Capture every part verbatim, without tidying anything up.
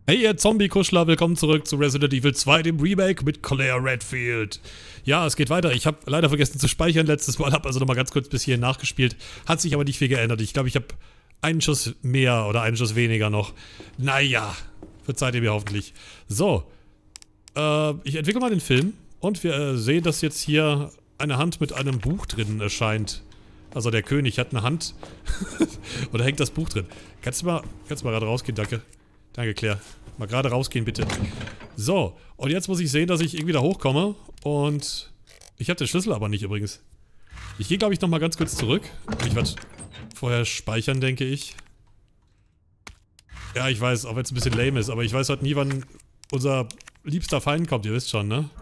Hey ihr Zombie-Kuschler, willkommen zurück zu Resident Evil zwei, dem Remake mit Claire Redfield. Ja, es geht weiter. Ich habe leider vergessen zu speichern letztes Mal, habe also nochmal ganz kurz bis hierhin nachgespielt. Hat sich aber nicht viel geändert. Ich glaube, ich habe einen Schuss mehr oder einen Schuss weniger noch. Naja, verzeiht ihr mir hoffentlich. So, äh, ich entwickle mal den Film und wir äh, sehen, dass jetzt hier eine Hand mit einem Buch drin erscheint. Also der König hat eine Hand und da hängt das Buch drin. Kannst du mal, kannst du mal gerade rausgehen, danke. Danke, Claire. Mal gerade rausgehen, bitte. So, und jetzt muss ich sehen, dass ich irgendwie da hochkomme. Und ich habe den Schlüssel aber nicht übrigens. Ich gehe, glaube ich, nochmal ganz kurz zurück. Ich werde vorher speichern, denke ich. Ja, ich weiß, auch wenn es ein bisschen lame ist, aber ich weiß halt nie, wann unser liebster Feind kommt. Ihr wisst schon, ne?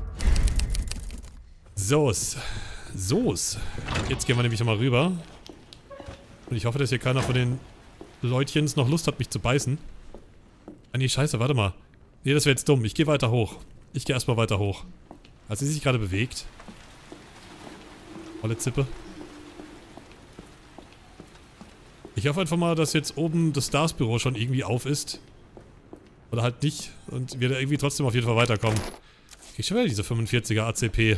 So's. So's. Jetzt gehen wir nämlich nochmal rüber. Und ich hoffe, dass hier keiner von den Leutchens noch Lust hat, mich zu beißen. Ah nee, scheiße, warte mal. Nee, das wäre jetzt dumm. Ich gehe weiter hoch. Ich gehe erstmal weiter hoch. Hat sie sich gerade bewegt? Volle Zippe. Ich hoffe einfach mal, dass jetzt oben das Stars-Büro schon irgendwie auf ist. Oder halt nicht. Und wir da irgendwie trotzdem auf jeden Fall weiterkommen. Ich krieg schon wieder diese fünfundvierziger A C P.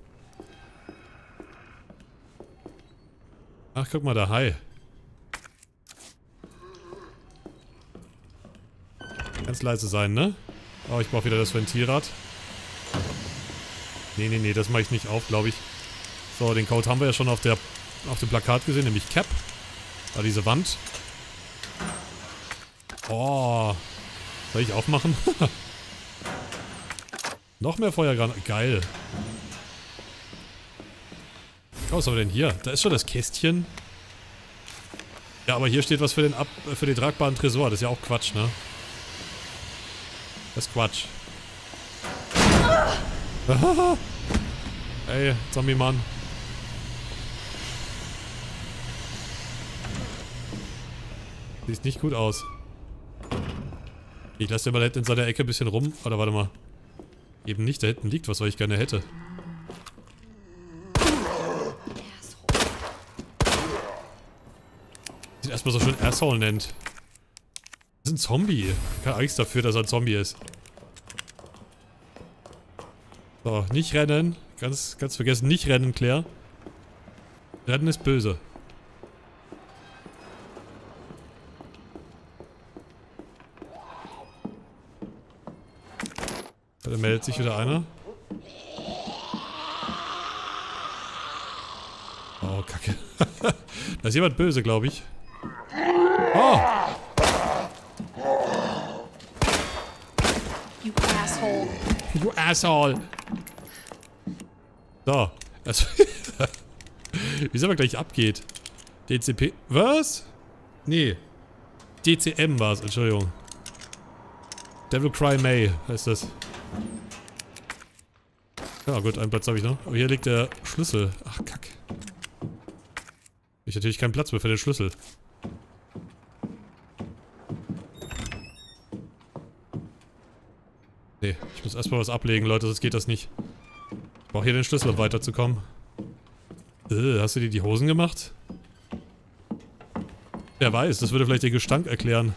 Ach, guck mal da. Hi. Ganz leise sein, ne? Oh, ich brauche wieder das Ventilrad. Nee, nee, nee, das mache ich nicht auf, glaube ich. So, den Code haben wir ja schon auf, der, auf dem Plakat gesehen, nämlich Cap. Da diese Wand. Oh. Soll ich aufmachen? Noch mehr Feuergranaten. Geil. Oh, was haben wir denn hier? Da ist schon das Kästchen. Ja, aber hier steht was für den, Ab für den tragbaren Tresor. Das ist ja auch Quatsch, ne? Das ist Quatsch. Ey, Zombie-Mann. Sieht nicht gut aus. Ich lasse den mal hinten in seiner Ecke ein bisschen rum. Oder warte mal. Eben nicht, da hinten liegt was, was ich gerne hätte. Sieht erstmal so schön Asshole nennt. Das ist ein Zombie. Keine Angst dafür, dass er ein Zombie ist. So, nicht rennen. Ganz, ganz vergessen, nicht rennen, Claire. Rennen ist böse. Da meldet sich wieder einer. Oh, Kacke. Da ist jemand böse, glaube ich. Oh! You asshole. You asshole. So. Also wie es aber gleich abgeht. D C P. Was? Nee. D C M war es, Entschuldigung. Devil Cry May heißt das. Ja gut, einen Platz habe ich noch. Aber hier liegt der Schlüssel. Ach, Kack. Ich habe natürlich keinen Platz mehr für den Schlüssel. Nee, ich muss erstmal was ablegen, Leute, sonst geht das nicht. Ich brauche hier den Schlüssel, um weiterzukommen. Äh, hast du dir die Hosen gemacht? Wer weiß, das würde vielleicht den Gestank erklären.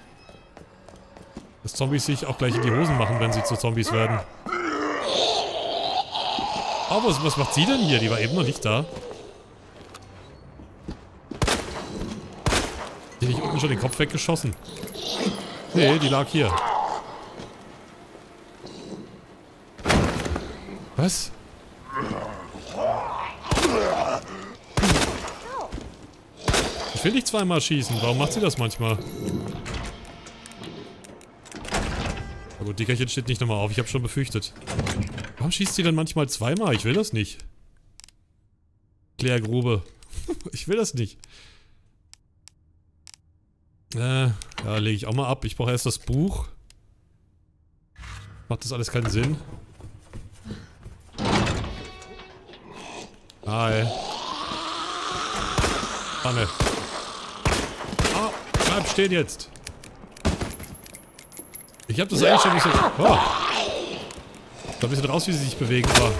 Dass Zombies sich auch gleich in die Hosen machen, wenn sie zu Zombies werden. Oh, was, was macht sie denn hier? Die war eben noch nicht da. Die nicht unten schon den Kopf weggeschossen? Nee, die lag hier. Was? Ich will nicht zweimal schießen. Warum macht sie das manchmal? Na gut, Dickerchen steht nicht nochmal auf. Ich habe schon befürchtet. Warum schießt sie denn manchmal zweimal? Ich will das nicht. Claire Grube. Ich will das nicht. Äh, ja, lege ich auch mal ab. Ich brauche erst das Buch. Macht das alles keinen Sinn? Hi. Anne. Ah, bleib stehen jetzt. Ich hab das eigentlich schon ein bisschen... Oh. Da ein bisschen raus, wie sie sich bewegen, aber...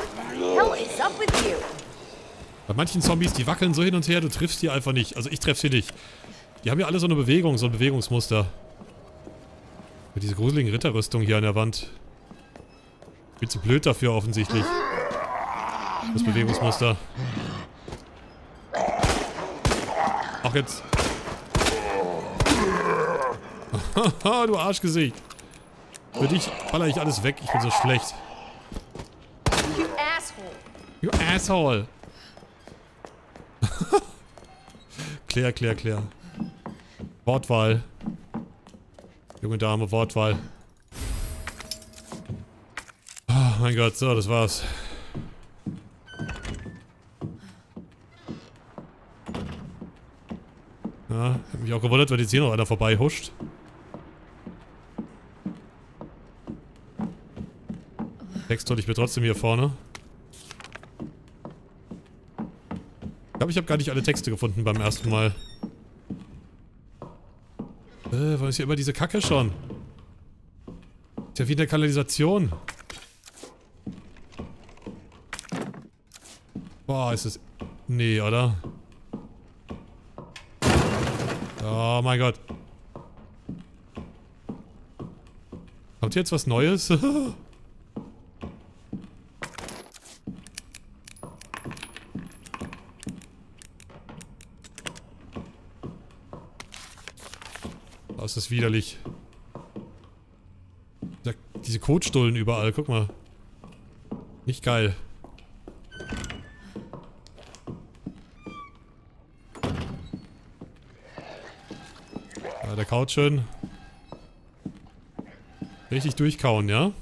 Bei manchen Zombies, die wackeln so hin und her, du triffst die einfach nicht. Also ich treffe sie nicht. Die haben ja alle so eine Bewegung, so ein Bewegungsmuster. Mit dieser gruseligen Ritterrüstung hier an der Wand. Viel zu blöd dafür offensichtlich. Das Bewegungsmuster. Ach jetzt. Haha, du Arschgesicht. Für dich baller ich alles weg. Ich bin so schlecht. You asshole. You asshole. Claire, Claire, Claire. Wortwahl. Junge Dame, Wortwahl. Oh mein Gott, so, das war's. Ja, hab mich auch gewundert, weil jetzt hier noch einer vorbei huscht. Text hol ich mir trotzdem hier vorne. Ich glaube, ich habe gar nicht alle Texte gefunden beim ersten Mal. Äh, warum ist hier immer diese Kacke schon? Ist ja wie in der Kanalisation. Boah, ist es... Nee, oder? Oh mein Gott. Kommt jetzt was Neues? Oh, ist das widerlich. Diese Kotstullen überall, guck mal. Nicht geil. Ja, der kaut schön. Richtig durchkauen, ja?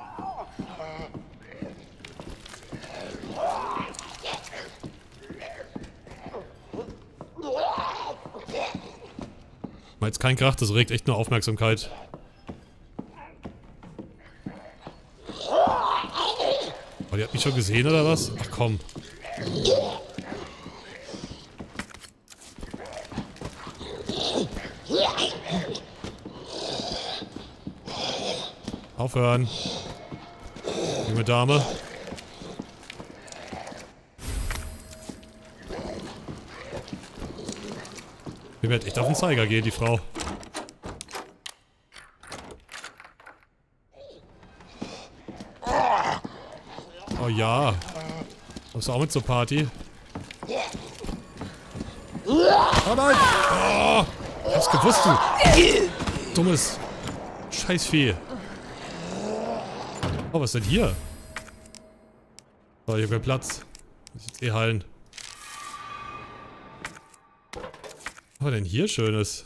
Mal jetzt kein Krach, das regt echt nur Aufmerksamkeit. Oh, die hat mich schon gesehen, oder was? Ach komm. Aufhören. Junge Dame. Wir werden echt auf den Zeiger gehen, die Frau. Oh ja. Kommst du auch mit zur Party? Oh nein! Oh, ich hab's gewusst, du! Dummes Scheißvieh. Oh, was ist denn hier? Oh, ich hab keinen Platz. Muss ich jetzt eh heilen. Was war denn hier Schönes?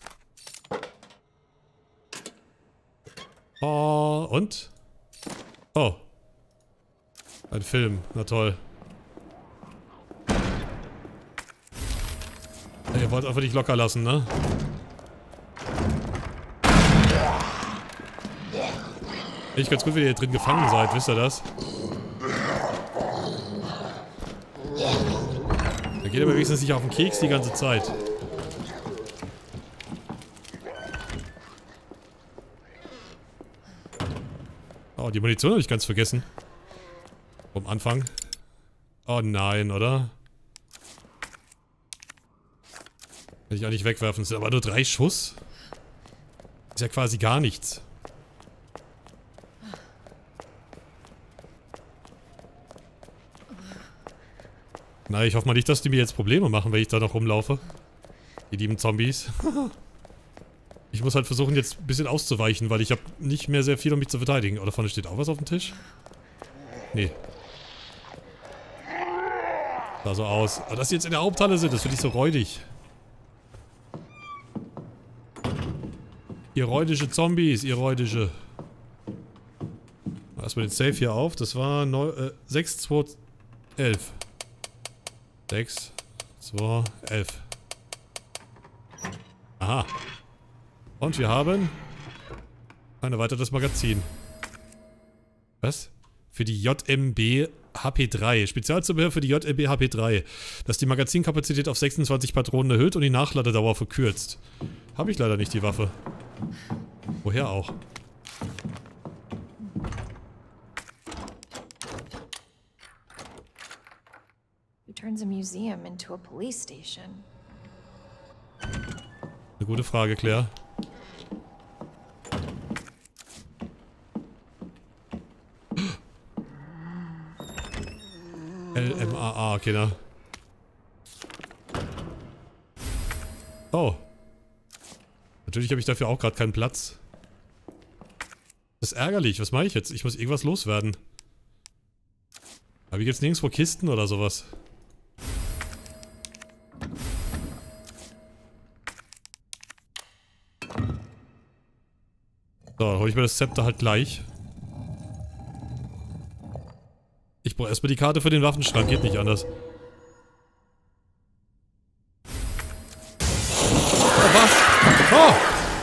Oh, und? Oh. Ein Film, na toll. Ja, ihr wollt einfach nicht locker lassen, ne? Finde ich ganz gut, wie ihr hier drin gefangen seid, wisst ihr das? Da geht aber wenigstens nicht auf den Keks die ganze Zeit. Oh, die Munition habe ich ganz vergessen. Vom Anfang. Oh nein, oder? Kann ich auch nicht wegwerfen. Es sind aber nur drei Schuss. Ist ja quasi gar nichts. Na, ich hoffe mal nicht, dass die mir jetzt Probleme machen, wenn ich da noch rumlaufe. Die lieben Zombies. Ich muss halt versuchen, jetzt ein bisschen auszuweichen, weil ich habe nicht mehr sehr viel, um mich zu verteidigen. Oh, da vorne steht auch was auf dem Tisch? Nee. Sah so aus. Aber dass die jetzt in der Haupthalle sind, das finde ich so räudig. Ihr räudische Zombies, ihr räudische. Erstmal den Safe hier auf. Das war äh, sechs zwei elf. sechs zwei elf. Aha. Und wir haben ein erweitertes Magazin. Was? Für die J M B H P drei. Spezialzubehör für die J M B H P drei. Das die Magazinkapazität auf sechsundzwanzig Patronen erhöht und die Nachladedauer verkürzt. Habe ich leider nicht, die Waffe. Woher auch? Who turns a museum into a police station? Eine gute Frage, Claire. L M A A, okay, na. Oh. Natürlich habe ich dafür auch gerade keinen Platz. Das ist ärgerlich. Was mache ich jetzt? Ich muss irgendwas loswerden. Aber hier gibt es nirgendwo Kisten oder sowas. So, dann hole ich mir das Zepter halt gleich. Ich brauche erstmal die Karte für den Waffenschrank, geht nicht anders. Oh, was? Oh!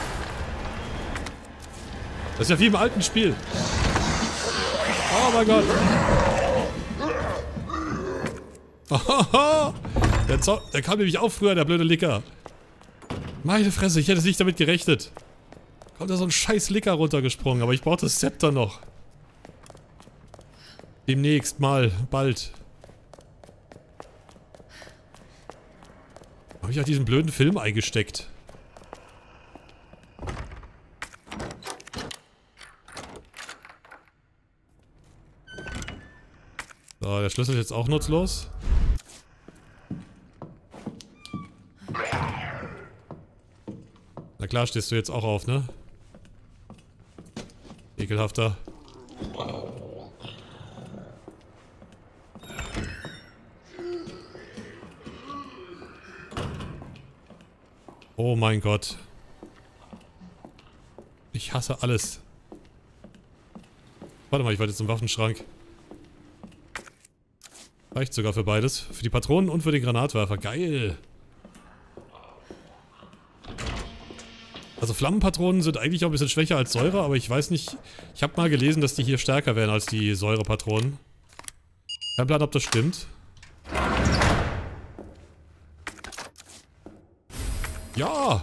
Das ist ja wie im alten Spiel. Oh mein Gott. Der, Zo der kam nämlich auch früher, der blöde Licker. Meine Fresse, ich hätte nicht damit gerechnet. Kommt da so ein scheiß Licker runtergesprungen, aber ich brauche das Zepter noch. Demnächst mal, bald. Habe ich auch diesen blöden Film eingesteckt. So, der Schlüssel ist jetzt auch nutzlos. Na klar, stehst du jetzt auch auf, ne? Ekelhafter. Oh mein Gott. Ich hasse alles. Warte mal, ich warte jetzt im Waffenschrank. Reicht sogar für beides. Für die Patronen und für den Granatwerfer. Geil. Also Flammenpatronen sind eigentlich auch ein bisschen schwächer als Säure, aber ich weiß nicht. Ich habe mal gelesen, dass die hier stärker wären als die Säurepatronen. Kein Plan, ob das stimmt. Ja!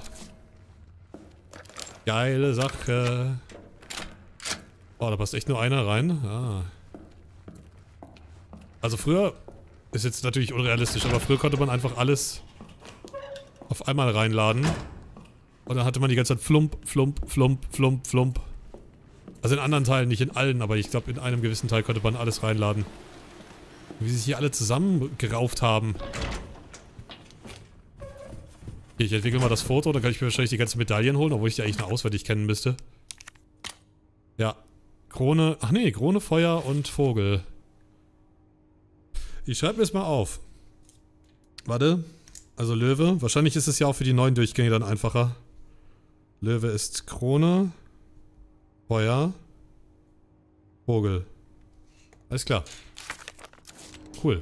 Geile Sache. Oh, da passt echt nur einer rein. Ah. Also früher, ist jetzt natürlich unrealistisch, aber früher konnte man einfach alles auf einmal reinladen. Und dann hatte man die ganze Zeit Flump, Flump, Flump, Flump, Flump. Also in anderen Teilen, nicht in allen, aber ich glaube in einem gewissen Teil konnte man alles reinladen. Wie sie sich hier alle zusammengerauft haben. Okay, ich entwickle mal das Foto, dann kann ich mir wahrscheinlich die ganzen Medaillen holen, obwohl ich die eigentlich noch auswendig kennen müsste. Ja. Krone, ach nee, Krone, Feuer und Vogel. Ich schreibe mir es mal auf. Warte. Also Löwe. Wahrscheinlich ist es ja auch für die neuen Durchgänge dann einfacher. Löwe ist Krone. Feuer. Vogel. Alles klar. Cool.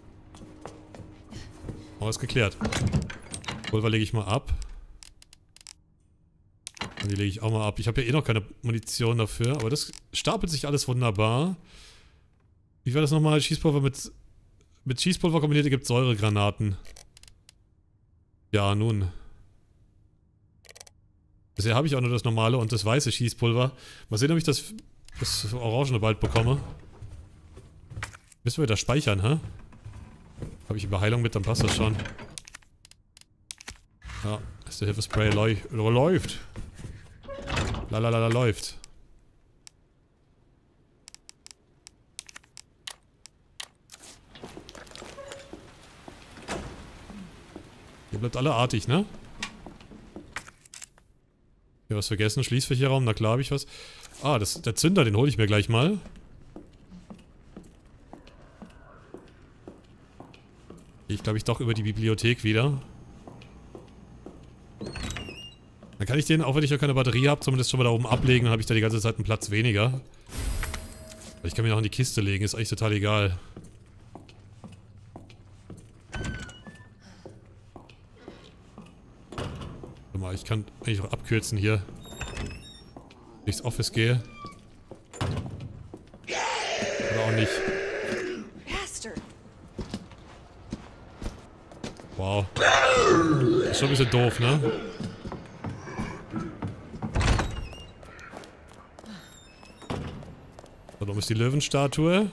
Alles geklärt. Pulver lege ich mal ab. Und die lege ich auch mal ab. Ich habe ja eh noch keine Munition dafür. Aber das stapelt sich alles wunderbar. Wie war das nochmal? Schießpulver mit... Mit Schießpulver kombiniert gibt es Säuregranaten. Ja, nun. Bisher habe ich auch nur das normale und das weiße Schießpulver. Mal sehen, ob ich das, das Orangene bald bekomme. Müssen wir das speichern, hä? Habe ich Überheilung mit, dann passt das schon. Ja, ist der Hilfespray läuft. Lalalala läuft. Ihr bleibt alle artig, ne? Hier was vergessen, Schließfächerraum, na klar habe ich was. Ah, das, der Zünder, den hole ich mir gleich mal. Ich glaube ich doch über die Bibliothek wieder. Dann kann ich den, auch wenn ich noch keine Batterie habe, zumindest schon mal da oben ablegen, dann habe ich da die ganze Zeit einen Platz weniger. Ich kann mir noch in die Kiste legen, ist eigentlich total egal. Warte mal, ich kann eigentlich auch abkürzen hier. Wenn ich ins Office gehe. Oder auch nicht. Wow. Ist schon ein bisschen doof, ne? So, warum ist die Löwenstatue?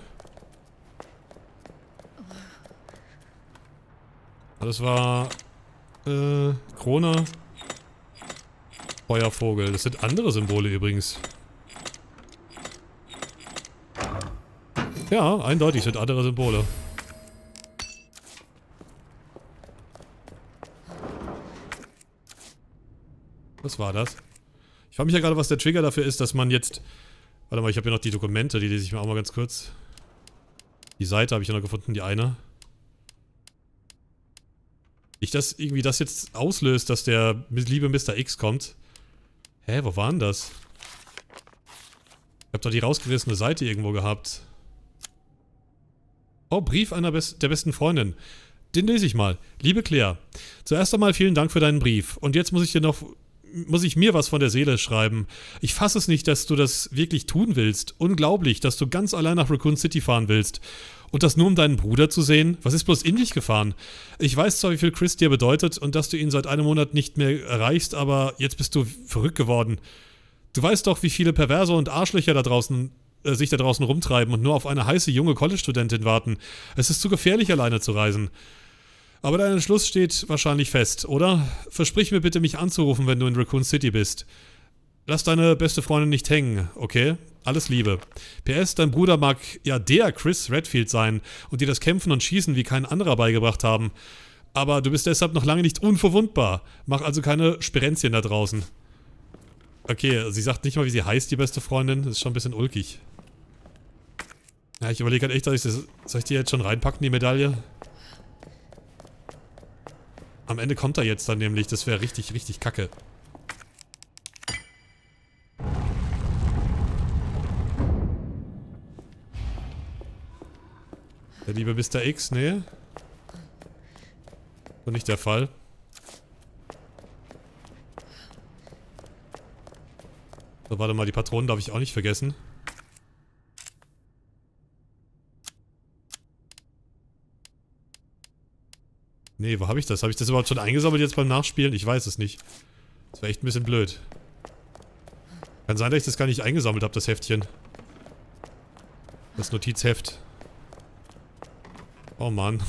Das war... Äh... Krone... Feuervogel. Das sind andere Symbole übrigens. Ja, eindeutig sind andere Symbole. Was war das? Ich frage mich ja gerade, was der Trigger dafür ist, dass man jetzt... Warte mal, ich habe hier noch die Dokumente, die lese ich mir auch mal ganz kurz. Die Seite habe ich ja noch gefunden, die eine. Ich das irgendwie das jetzt auslöst, dass der liebe Mister X kommt. Hä, wo war denn das? Ich hab doch die rausgerissene Seite irgendwo gehabt. Oh, Brief einer Bes- der besten Freundin. Den lese ich mal. Liebe Claire, zuerst einmal vielen Dank für deinen Brief. Und jetzt muss ich dir noch... muss ich mir was von der Seele schreiben. Ich fasse es nicht, dass du das wirklich tun willst. Unglaublich, dass du ganz allein nach Raccoon City fahren willst. Und das nur, um deinen Bruder zu sehen? Was ist bloß in dich gefahren? Ich weiß zwar, wie viel Chris dir bedeutet und dass du ihn seit einem Monat nicht mehr erreichst, aber jetzt bist du verrückt geworden. Du weißt doch, wie viele Perverse und Arschlöcher da draußen, äh, sich da draußen rumtreiben und nur auf eine heiße junge College-Studentin warten. Es ist zu gefährlich, alleine zu reisen. Aber dein Entschluss steht wahrscheinlich fest, oder? Versprich mir bitte, mich anzurufen, wenn du in Raccoon City bist. Lass deine beste Freundin nicht hängen, okay? Alles Liebe. P S, dein Bruder mag ja der Chris Redfield sein und dir das Kämpfen und Schießen wie kein anderer beigebracht haben. Aber du bist deshalb noch lange nicht unverwundbar. Mach also keine Sperenzien da draußen. Okay, sie sagt nicht mal, wie sie heißt, die beste Freundin. Das ist schon ein bisschen ulkig. Ja, ich überlege halt echt, dass ich das... Soll ich die jetzt schon reinpacken, die Medaille? Am Ende kommt er jetzt dann nämlich. Das wäre richtig, richtig kacke. Der liebe Mister X, nee. So nicht der Fall. So, warte mal, die Patronen darf ich auch nicht vergessen. Nee, wo habe ich das? Habe ich das überhaupt schon eingesammelt jetzt beim Nachspielen? Ich weiß es nicht. Das wäre echt ein bisschen blöd. Kann sein, dass ich das gar nicht eingesammelt habe, das Heftchen. Das Notizheft. Oh Mann.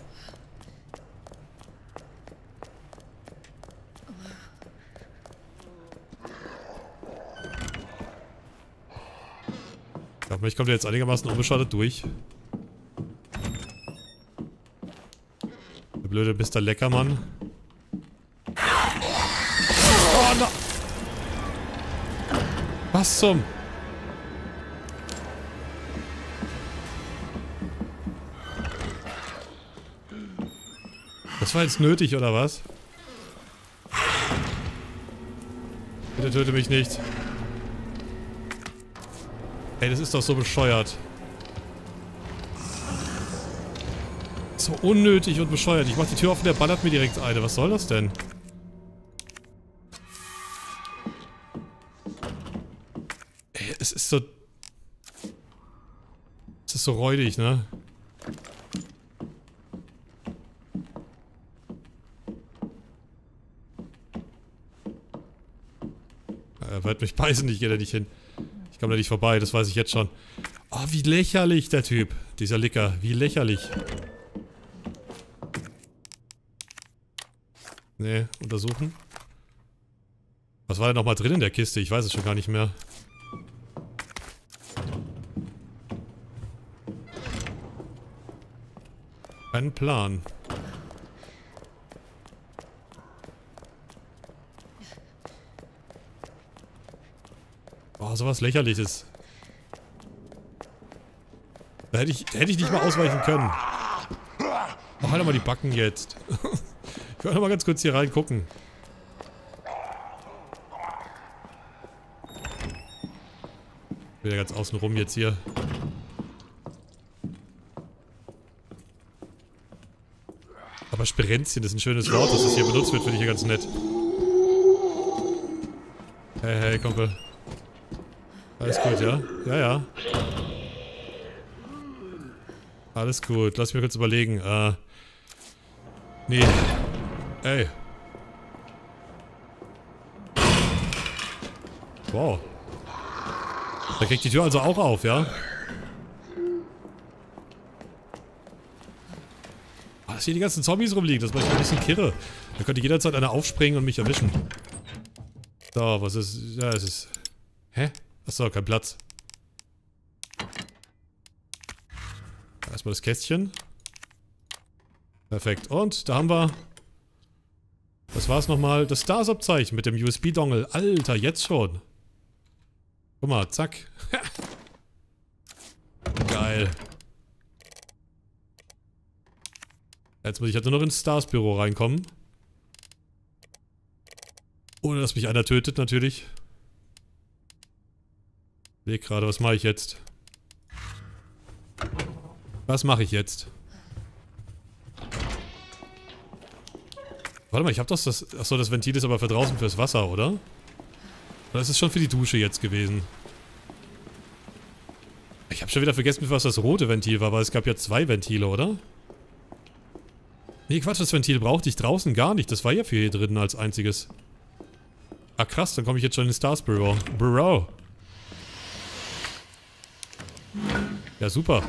Ich glaube, ich komme jetzt einigermaßen unbeschadet durch. Der blöde Mister Leckermann. Oh no. Was zum... Das war jetzt nötig, oder was? Bitte töte mich nicht. Ey, das ist doch so bescheuert. So unnötig und bescheuert. Ich mach die Tür offen, der ballert mir direkt eine. Was soll das denn? Ey, es ist so... Es ist so räudig, ne? Er wird mich beißen, ich gehe da nicht hin. Ich komme da nicht vorbei, das weiß ich jetzt schon. Oh, wie lächerlich der Typ. Dieser Licker, wie lächerlich. Nee, untersuchen. Was war denn nochmal drin in der Kiste? Ich weiß es schon gar nicht mehr. Kein Plan. Oh, sowas Lächerliches. Da hätte ich, da hätte ich nicht mal ausweichen können. Oh, halt doch mal die Backen jetzt. Ich will noch mal ganz kurz hier reingucken. Wieder ganz außen rum jetzt hier. Aber Sperenzchen, das ist ein schönes Wort, dass das hier benutzt wird, finde ich ja ganz nett. Hey, hey, Kumpel. Alles gut, ja? Ja, ja. Alles gut. Lass mich kurz überlegen. Äh. Nee. Ey. Wow. Da kriegt die Tür also auch auf, ja? Ah, dass hier die ganzen Zombies rumliegen, das macht mich ein bisschen kirre. Da könnte jederzeit einer aufspringen und mich erwischen. So, was ist... Ja, es ist... Hä? Achso, kein Platz. Erstmal das Kästchen. Perfekt. Und da haben wir... Was war es nochmal? Das Stars-Abzeichen mit dem U S B-Dongle. Alter, jetzt schon. Guck mal, zack. Geil. Jetzt muss ich halt nur noch ins Stars-Büro reinkommen. Ohne dass mich einer tötet, natürlich. Ich leg gerade, was mache ich jetzt? Was mache ich jetzt? Warte mal, ich habe doch das... Achso, das Ventil ist aber für draußen fürs Wasser, oder? Oder ist es schon für die Dusche jetzt gewesen? Ich habe schon wieder vergessen, was das rote Ventil war, weil es gab ja zwei Ventile, oder? Nee, Quatsch, das Ventil brauchte ich draußen gar nicht. Das war ja für hier drinnen als einziges. Ah, krass, dann komme ich jetzt schon in Stars Büro. Büro. Ja, super.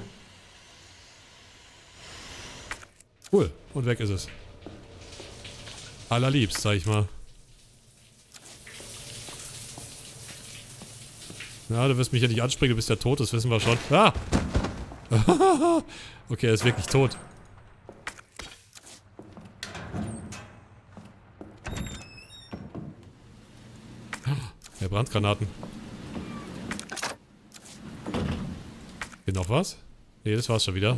Cool. Und weg ist es. Allerliebst, sag ich mal. Ja, du wirst mich ja nicht anspringen, du bist ja tot, das wissen wir schon. Ah! Okay, er ist wirklich tot. Ja, Brandgranaten. Hier noch was? Ne, das war's schon wieder.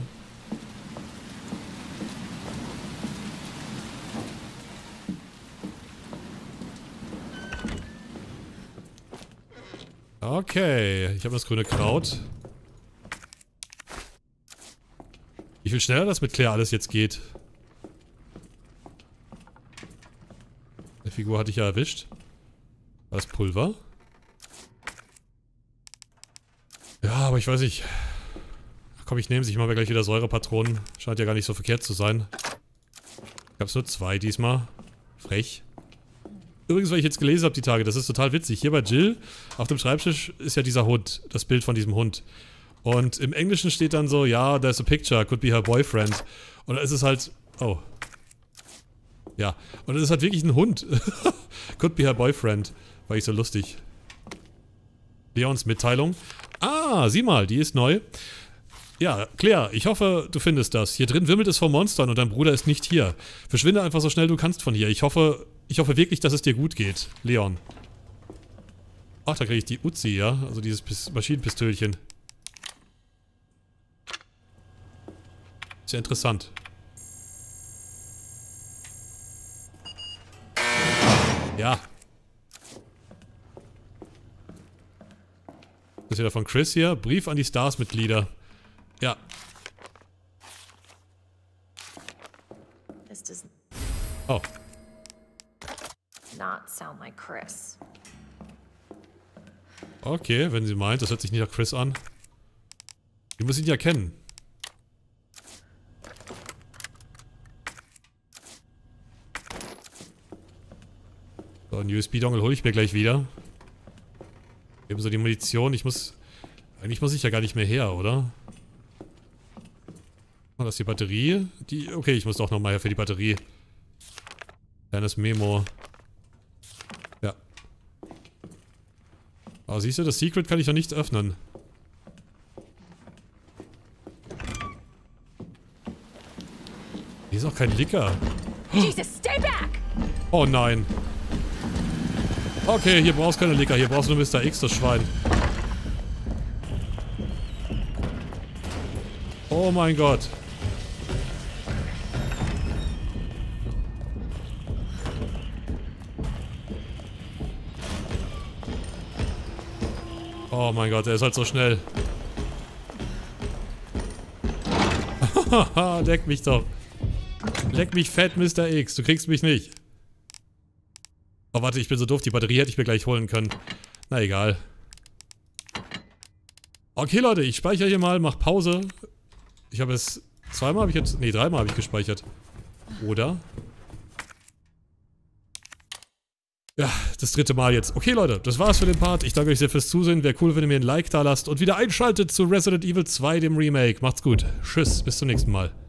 Okay, ich habe das grüne Kraut. Wie viel schneller das mit Claire alles jetzt geht. Eine Figur hatte ich ja erwischt. War das Pulver? Ja, aber ich weiß nicht. Komm, ich nehme sich mal gleich wieder Säurepatronen. Scheint ja gar nicht so verkehrt zu sein. Gab's nur zwei diesmal. Frech. Übrigens, weil ich jetzt gelesen habe die Tage, das ist total witzig. Hier bei Jill, auf dem Schreibtisch ist ja dieser Hund. Das Bild von diesem Hund. Und im Englischen steht dann so, ja, there's a picture, could be her boyfriend. Und da ist es halt, oh. Ja, und es ist halt wirklich ein Hund. Could be her boyfriend. War ich so lustig. Leons Mitteilung. Ah, sieh mal, die ist neu. Ja, Claire, ich hoffe, du findest das. Hier drin wimmelt es vor Monstern und dein Bruder ist nicht hier. Verschwinde einfach so schnell du kannst von hier. Ich hoffe, ich hoffe wirklich, dass es dir gut geht. Leon. Ach, da kriege ich die Uzi, ja? Also dieses Pis- Maschinenpistölchen. Ist ja interessant. Ja. Das ist wieder von Chris hier. Brief an die Stars-Mitglieder. Ja. This does Oh. not sound like Chris. Okay, wenn sie meint, das hört sich nicht nach Chris an. Wir müssen ihn ja kennen. So, einen U S B-Dongle hole ich mir gleich wieder. Ebenso die Munition. Ich muss... Eigentlich muss ich ja gar nicht mehr her, oder? Oh, das ist die Batterie. Die... Okay, ich muss doch nochmal her für die Batterie. Kleines Memo. Ja. Aber siehst du, das Secret kann ich doch nicht öffnen. Hier ist auch kein Licker. Jesus, stay back! Oh nein. Okay, hier brauchst du keine Licker. Hier brauchst du nur Mister X, das Schwein. Oh mein Gott. Oh mein Gott, er ist halt so schnell. Leck mich doch. Leck mich fett, Mister X. Du kriegst mich nicht. Oh, warte, ich bin so doof. Die Batterie hätte ich mir gleich holen können. Na, egal. Okay, Leute, ich speichere hier mal, mach Pause. Ich habe es... Zweimal habe ich jetzt... Ne, dreimal habe ich gespeichert. Oder? Ja, das dritte Mal jetzt. Okay, Leute, das war's für den Part. Ich danke euch sehr fürs Zusehen. Wäre cool, wenn ihr mir ein Like da lasst und wieder einschaltet zu Resident Evil zwei, dem Remake. Macht's gut. Tschüss, bis zum nächsten Mal.